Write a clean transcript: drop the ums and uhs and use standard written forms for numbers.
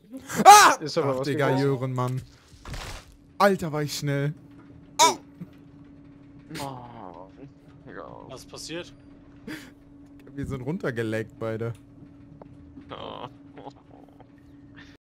Ah! Ist aber Ach, was Digga, gewesen. Jören, Mann. Alter, war ich schnell. Oh! Oh, ja. Was ist passiert? Wir sind runtergeleckt, beide.